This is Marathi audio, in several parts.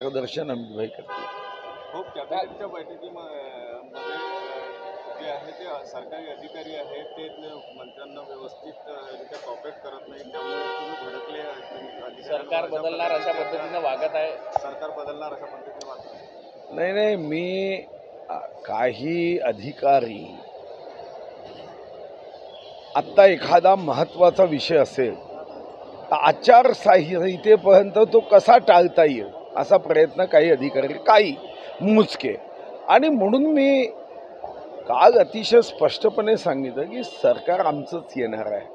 मार्गदर्शन अमितभाई करतील. हो, कॅबिनेटच्या बैठकीमध्ये जे आहे ते सरकारी अधिकारी आहेत ते मंत्र्यांना व्यवस्थितरित्या कॉपरेट करत नाही, त्यामुळे तुम्ही भडकले. सरकार बदलणार अशा पद्धतीने वागत आहे. सरकार बदलणार अशा पद्धतीने वागत आहे. नाही मी काही अधिकारी आत्ता एखादा महत्त्वाचा विषय असेल तर आचारसंहितेपर्यंत तो कसा टाळता येईल असा प्रयत्न काही अधिकारी काही मोजके आणि म्हणून मी काल अतिशय स्पष्टपणे सांगितलं की सरकार आमचंच येणार आहे.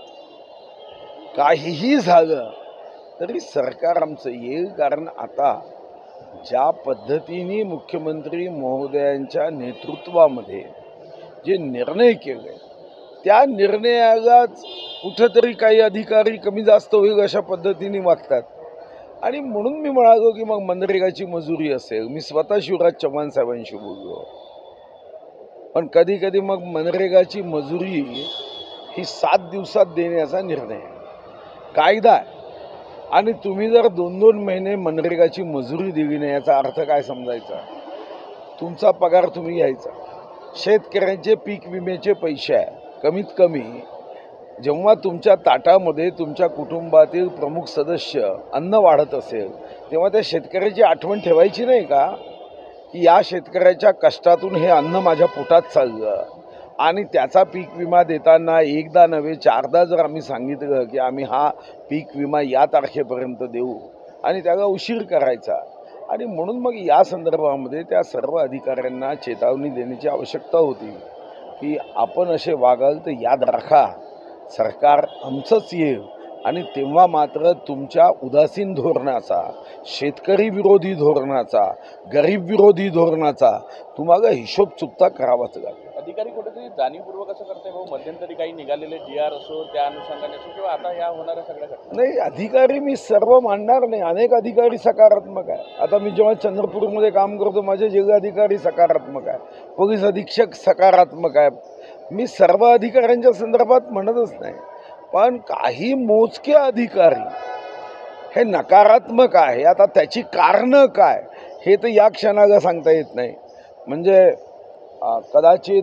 काहीही झालं तरी सरकार आमचं येईल. कारण आता ज्या पद्धतीने मुख्यमंत्री महोदयांच्या नेतृत्वामध्ये जे निर्णय केले त्या निर्णयालाच कुठंतरी काही अधिकारी कमी जास्त होईल अशा पद्धतीने वागतात. आणि म्हणून मी म्हणालो की मग मनरेगाची मजुरी असेल, मी स्वतः शिवराज चव्हाण साहेबांशी बोललो, पण कधी कधी मग मनरेगाची मजुरी ही 7 दिवसात देण्याचा निर्णय कायदा आहे. आणि तुम्ही जर 2-2 महिने मनरेगाची मजुरी दिली नाही याचा अर्थ काय समजायचा? तुमचा पगार तुम्ही घ्यायचा. शेतकऱ्यांचे पीक विम्याचे पैसे आहे. कमीत कमी जेव्हा तुमच्या ताटामध्ये तुमच्या कुटुंबातील प्रमुख सदस्य अन्न वाढत असेल तेव्हा त्या शेतकऱ्याची आठवण ठेवायची नाही का की या शेतकऱ्याच्या कष्टातून हे अन्न माझ्या पोटात चाललं. आणि त्याचा पीक विमा देताना एकदा नव्हे 4दा जर आम्ही सांगितलं की आम्ही हा पीक विमा या तारखेपर्यंत देऊ आणि त्याला उशीर करायचा. आणि म्हणून मग या संदर्भामध्ये त्या सर्व अधिकाऱ्यांना चेतावणी देण्याची आवश्यकता होती की आपण असे वागाल तर याद राखा सरकार आमचंच येईल. आणि तेव्हा मात्र तुमच्या उदासीन धोरणाचा, शेतकरी विरोधी धोरणाचा, गरीब विरोधी धोरणाचा तुम्हाला हिशोब चुकता करावाच लागेल. अधिकारी कुठेतरी जाणीवपूर्वक असं करताय भाऊ. मध्यंतरी काही निघालेले DR असो त्या अनुषंगाने असो किंवा आता या होणाऱ्या सगळ्या घटना. नाही, अधिकारी मी सर्व मानणार नाही. अनेक अधिकारी सकारात्मक आहे. आता मी जेव्हा चंद्रपूरमध्ये काम करतो माझे जिल्हाधिकारी सकारात्मक आहे, पोलीस अधीक्षक सकारात्मक आहे. मी सर्व अधिकाऱ्यांच्या संदर्भात म्हणतच नाही, पण काही मोजके अधिकारी हे नकारात्मक आहे. आता त्याची कारणं काय हे तर या क्षणाला सांगता येत नाही. म्हणजे कदाचित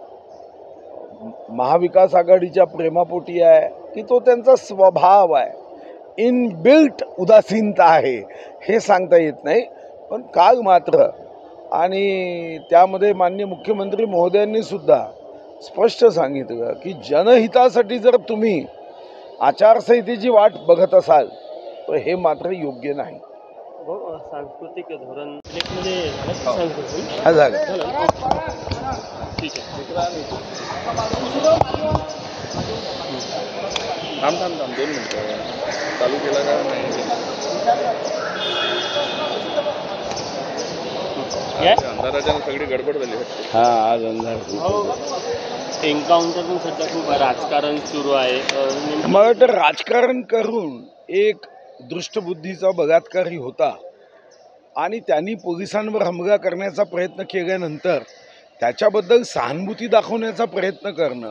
महाविकास आघाडीच्या प्रेमापोटी आहे की तो त्यांचा स्वभाव आहे, इनबिल्ट उदासीनता आहे हे सांगता येत नाही. पण काल मात्र आणि त्यामध्ये माननीय मुख्यमंत्री महोदयांनी सुद्धा स्पष्ट सांगितलं की जनहितासाठी जर तुम्ही आचारसंहितेची वाट बघत असाल तर हे मात्र योग्य नाही. सांस्कृतिक धोरण झालं ठीक आहे. थांब 2 मिनिटं चालू केला का नाही? अंधाराच्या सगळी गडबड झाली. आज अंधार. एन्काउंटर पण सध्या खूप राजकारण सुरू आहे. मला वाटतं राजकारण करून एक दृष्टबुद्धीचा बलात्कारी होता आणि त्यांनी पोलिसांवर हमला करण्याचा प्रयत्न केल्यानंतर त्याच्याबद्दल सहानुभूती दाखवण्याचा प्रयत्न करणं.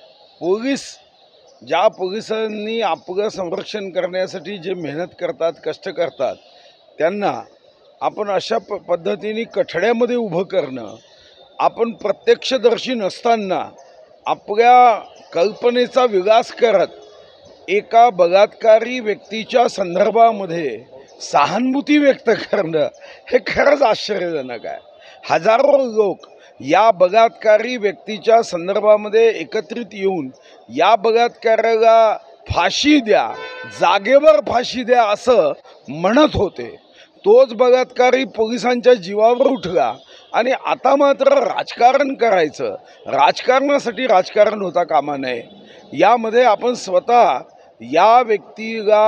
ज्या पोलिसांनी आपलं संरक्षण करण्यासाठी जे मेहनत करतात, कष्ट करतात, त्यांना आपण अशा पद्धतीने कठड्यामध्ये उभं करणं, आपण प्रत्यक्षदर्शी नसताना आपल्या कल्पनेचा विलास करत एका बलात्कारी व्यक्तीच्या संदर्भामध्ये सहानुभूती व्यक्त करणं हे खरंच आश्चर्यजनक आहे. हजारो लोक या बलात्कारी व्यक्तीच्या संदर्भामध्ये एकत्रित येऊन या बलात्काराला फाशी द्या, जागेवर फाशी द्या असं म्हणत होते. तोच बलात्कारी पोलिसांच्या जीवावर उठला आणि आता मात्र राजकारण करायचं. राजकारणासाठी राजकारण होता कामा नये. यामध्ये आपण स्वतः या व्यक्तीला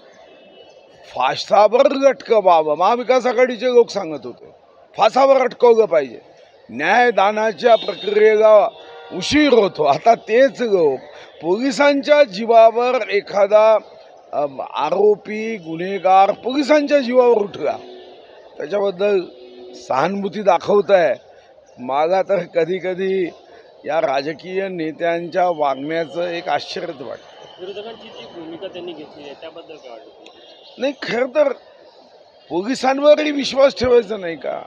फासावर लटकवावं. महाविकास आघाडीचे लोक सांगत होते फासावर अटकवलं पाहिजे. न्यायदानाच्या प्रक्रियेला उशीर होतो. आता तेच लोक पोलिसांच्या जीवावर एखादा आरोपी गुन्हेगार पोलिसांच्या जीवावर उठला त्याच्याबद्दल सहानुभूती दाखवत आहे. मला तर कधी कधी या राजकीय नेत्यांच्या वागण्याचं एक आश्चर्यच वाटतं. विरोधकांची जी भूमिका त्यांनी घेतली आहे त्याबद्दल काय वाटतं? नाही, खरं तर पोलिसांवरही विश्वास ठेवायचा नाही का?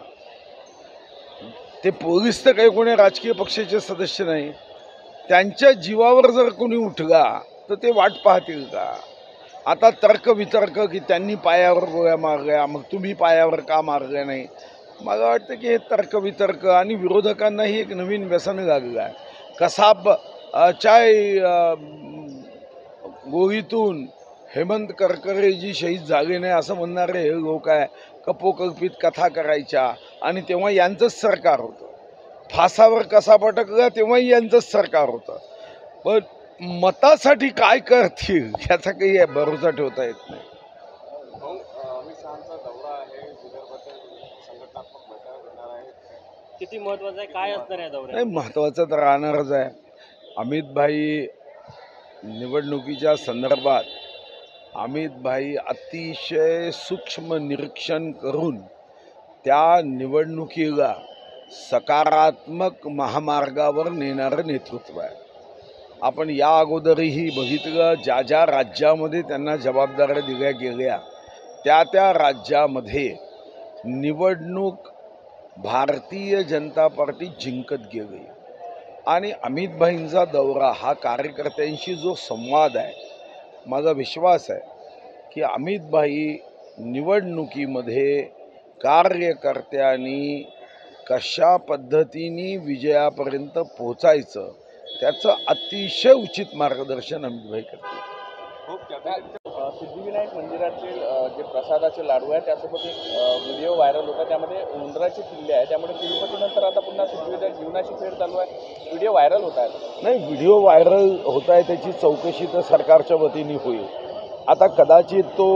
ते पोलीस तर काही कोणी राजकीय पक्षाचे सदस्य नाही. त्यांच्या जीवावर जर कोणी उठला तर ते वाट पाहतील का? आता तर्कवितर्क की त्यांनी पायावर गोळ्या मारल्या, मग तुम्ही पायावर का मारल्या नाही? मला वाटतं की हे तर्कवितर्क आणि विरोधकांनाही एक नवीन व्यसन लागलं आहे. कसाब चाय गोळीतून हेमंत करकरेजी शहीद झाले नाही असं म्हणणारे हे लोक आहे. कपोकल्पित कथा करायच्या आणि तेव्हा यांचंच सरकार होतं. फासावर कसा पटकला तेव्हाही यांचंच सरकार होतं. पण मतासाठी काय करतील याचा काही भरोसा ठेवता येत नाही. भाऊ, अमित शहाचा दौरा आहे, विदर्भातील संघटनात्मक बैठका घेणार आहे. किती महत्वाचं आहे, काय असणार आहे दौऱ्यात? नाही, महत्त्वाचं तर राहणारच आहे. अमितभाई निवडणुकीच्या संदर्भात अमितभाई अतिशय सूक्ष्म निरीक्षण करून त्या निवडणुकीला सकारात्मक महामार्गावर नेणारं नेतृत्व आहे. आपण या अगोदरही बघितलं, ज्या ज्या राज्यामध्ये त्यांना जबाबदाऱ्या दिल्या गेल्या त्या त्या राज्यामध्ये निवडणूक भारतीय जनता पार्टी जिंकत गेली. आणि अमितभाईंचा दौरा हा कार्यकर्त्यांशी जो संवाद आहे, माझा विश्वास आहे की अमितभाई निवडणुकीमध्ये कार्यकर्त्यांनी कशा पद्धतीने विजयापर्यंत पोचायचं त्याचं अतिशय उचित मार्गदर्शन अमितभाई करतील. खूप कॅबिनेट सिद्धिविनायक मंदिरातील जे प्रसादाचे लाडू आहे त्यासोबत एक व्हिडिओ व्हायरल होता, त्यामध्ये उंदराची किल्ले आहे. त्यामुळे तिरुपतीनंतर आता पुन्हा सिद्धिविनायक जीवनाची फेर चालू आहे. व्हिडिओ व्हायरल होत आहे. नाही, व्हिडिओ व्हायरल होत आहे त्याची चौकशी तर सरकारच्या वतीने होईल. आता कदाचित तो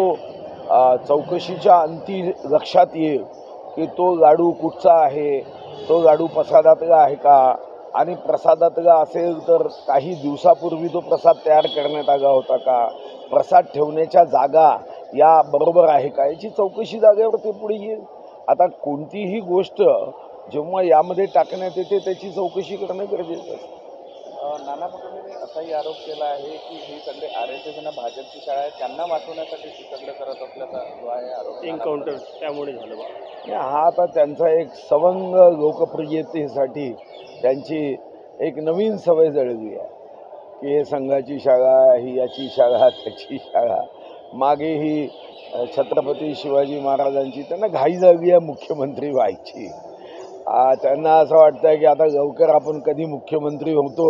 चौकशीच्या अंती लक्षात येईल की तो लाडू कुठचा आहे, तो लाडू प्रसादातला आहे का, आणि प्रसादातला असेल तर काही दिवसापूर्वी तो प्रसाद तयार करण्यात आला होता का, प्रसाद ठेवण्याच्या जागा या बरोबर आहे का, याची चौकशी जागेवर ते पुढे येईल. आता कोणतीही गोष्ट जेव्हा यामध्ये टाकण्यात येते त्याची चौकशी करणं गरजेचं असतं. नाना पटोलेंनी असाही आरोप केला आहे की ही सगळे RSS आणि भाजपची शाळा आहे, त्यांना वाचवण्यासाठी हे सगळं करत असल्याचा जो आहे आरोप. एन्काउंटर त्यामुळे झालं बा. आणि हा आता त्यांचा एक सवंग लोकप्रियतेसाठी त्यांची एक नवीन सवय जळली आहे की हे संघाची शाळा, ही याची शाळा, त्याची शाळा. मागे ही छत्रपती शिवाजी महाराजांची त्यांना घाई झाली आहे मुख्यमंत्री व्हायची. त्यांना असं वाटतं की आता लवकर आपण कधी मुख्यमंत्री होतो,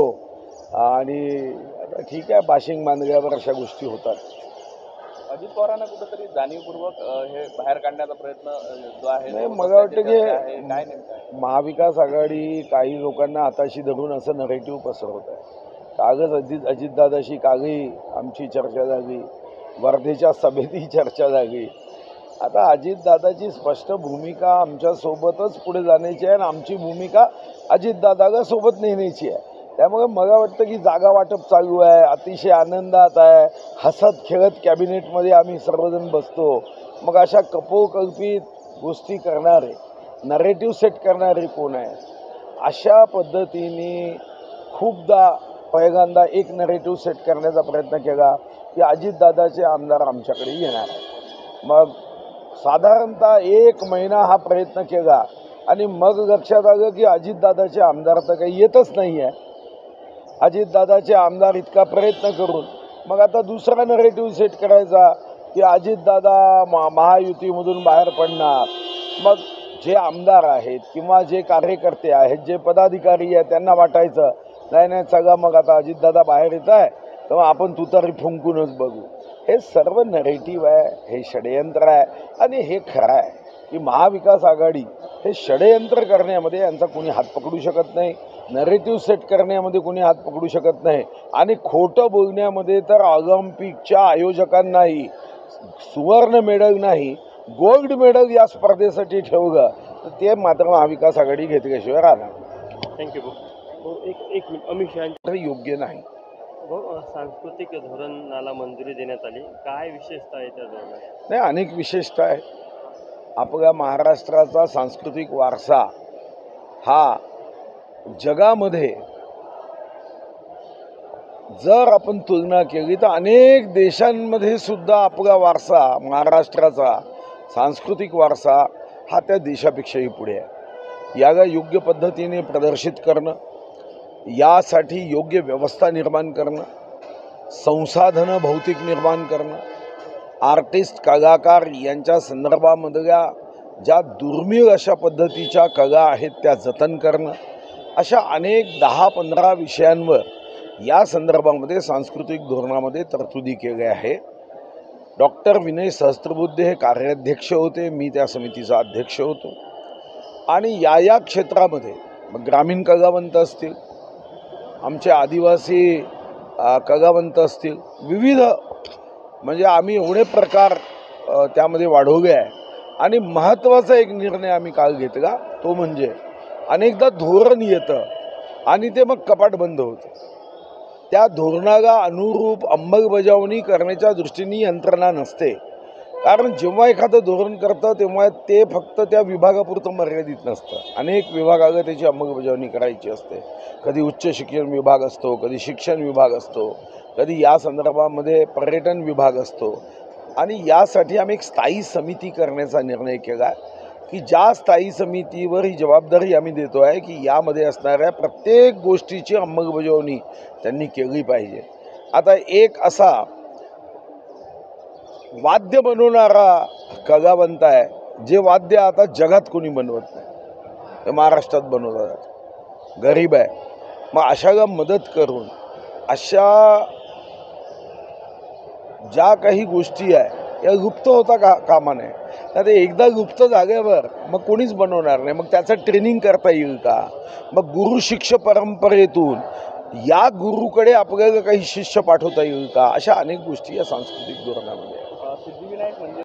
आणि आता ठीक आहे, बाशिंग बांधल्यावर अशा गोष्टी होतात. अजित पवारांना कुठेतरी जाणीवपूर्वक हे बाहेर काढण्याचा प्रयत्न जो आहे नाही, तो मला वाटतं की काय नेमकं आहे? महाविकास आघाडी काही लोकांना हाताशी धरून असं नरेटिव्ह पसरवत आहे. कागज अजितदादाशी कालही आमची चर्चा झाली, वर्धेच्या सभेतही चर्चा झाली. आता अजितदादाची स्पष्ट भूमिका आमच्यासोबतच पुढे जाण्याची आहे आणि आमची भूमिका अजितदादाला सोबत नेण्याची आहे. त्यामुळे मला वाटतं की जागा वाटप चालू आहे, अतिशय आनंदात आहे, हसत खेळत कॅबिनेटमध्ये आम्ही सर्वजण बसतो. मग अशा कपोकल्पित गोष्टी करणारे, नरेटिव्ह सेट करणारे कोण आहे? अशा पद्धतीने खूपदा पहिल्यांदा एक नरेटिव्ह सेट करण्याचा प्रयत्न केला की अजितदादाचे आमदार आमच्याकडे येणार आहे. मग साधारणतः 1 महिना हा प्रयत्न केला आणि मग लक्षात आलं की अजितदादाचे आमदार तर काही येतच नाही आहे. अजितदादाचे आमदार इतका प्रयत्न करून मग आता दुसरा नरेटिव्ह सेट करायचा की अजितदादा महायुतीमधून बाहेर पडणार. मग जे आमदार आहेत किंवा जे कार्यकर्ते आहेत, जे पदाधिकारी आहेत, त्यांना वाटायचं नाही सगळं मग आता अजितदादा बाहेर येत आहे तेव्हा आपण तुतारी फुंकूनच बघू. हे सर्व नरेटिव्ह आहे, हे षडयंत्र आहे. आणि हे खरं आहे की महाविकास आघाडी हे षडयंत्र करण्यामध्ये यांचा कोणी हात पकडू शकत नाही, नरेटिव्ह सेट करण्यामध्ये कोणी हात पकडू शकत नाही, आणि खोटं बोलण्यामध्ये तर ऑलिम्पिकच्या आयोजकांनाही सुवर्ण मेडल नाही, गोल्ड मेडल या स्पर्धेसाठी ठेवलं तर ते मात्र महाविकास आघाडी घेतल्याशिवाय राहणार. थँक्यू भाऊ. एक मिनिट, अमित शहा योग्य नाही. भाऊ, सांस्कृतिक धोरणाला मंजुरी देण्यात आली, काय विशेषता आहे त्या धोरणात? नाही, अनेक विशेषता आहे. आपल्या महाराष्ट्राचा सांस्कृतिक वारसा हा जगामध्ये जर आपण तुलना केली तर अनेक देशांमध्ये सुद्धा आपला वारसा, महाराष्ट्राचा सांस्कृतिक वारसा हा त्या देशापेक्षाही पुढे आहे. याला योग्य पद्धतीने प्रदर्शित करणं, यासाठी योग्य व्यवस्था निर्माण करणं, संसाधनं भौतिक निर्माण करणं, आर्टिस्ट कलाकार यांच्या संदर्भामधल्या ज्या दुर्मिळ अशा पद्धतीच्या कला आहेत त्या जतन करणं, अशा अनेक 10-15 विषयांवर या संदर्भामध्ये सांस्कृतिक धोरणामध्ये तरतुदी केल्या आहे. डॉक्टर विनय सहस्त्रबुद्धे हे कार्याध्यक्ष होते, मी त्या समितीचा अध्यक्ष होतो. आणि या क्षेत्रामध्ये मग ग्रामीण कलावंत असतील, आमचे आदिवासी कलावंत असतील, विविध म्हणजे आम्ही एवढे प्रकार त्यामध्ये वाढवले आहे. आणि महत्त्वाचा एक निर्णय आम्ही काल घेतला, तो म्हणजे अनेकदा धोरण येतं आणि ते मग कपाट बंद होतं. त्या धोरणाला अनुरूप अंमलबजावणी करण्याच्या दृष्टीने यंत्रणा नसते. कारण जेव्हा एखादं धोरण करतं तेव्हा ते फक्त त्या विभागापुरतं मर्यादित नसतं. अनेक विभागाला त्याची अंमलबजावणी करायची असते. कधी उच्च शिक्षण विभाग असतो, कधी शिक्षण विभाग असतो, कधी या संदर्भामध्ये पर्यटन विभाग असतो. आणि यासाठी आम्ही एक स्थायी समिती करण्याचा निर्णय केला की ज्या स्थायी समितीवर ही जबाबदारी आम्ही देतो आहे की यामध्ये असणाऱ्या प्रत्येक गोष्टीची अंमलबजावणी त्यांनी केली पाहिजे. आता एक असा वाद्य बनवणारा कलावंत आहे, जे वाद्य आता जगात कोणी बनवत नाही, ते महाराष्ट्रात बनवतात, गरीब आहे. मग अशाला मदत करून अशा ज्या काही गोष्टी आहे या गुप्त होता कामा नये. तर ते एकदा गुप्त झाल्यावर मग कोणीच बनवणार नाही. मग त्याचं ट्रेनिंग करता येईल का? मग गुरु शिष्य परंपरेतून या गुरुकडे आपल्याला काही शिष्य पाठवता येईल का? अशा अनेक गोष्टी या सांस्कृतिक धोरणामध्ये सिद्धिविनायक मंदिर